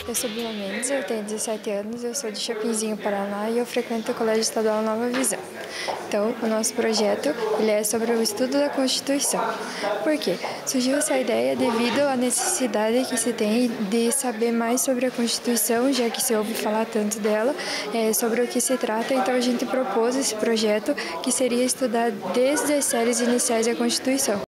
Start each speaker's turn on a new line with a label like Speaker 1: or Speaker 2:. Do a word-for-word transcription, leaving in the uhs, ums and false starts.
Speaker 1: Eu sou Bruna Mendes, eu tenho dezessete anos, eu sou de Chapinzinho, Paraná e eu frequento o Colégio Estadual Nova Visão. Então, o nosso projeto ele é sobre o estudo da Constituição. Por quê? Surgiu essa ideia devido à necessidade que se tem de saber mais sobre a Constituição, já que se ouve falar tanto dela, é, sobre o que se trata. Então, a gente propôs esse projeto que seria estudar desde as séries iniciais da Constituição.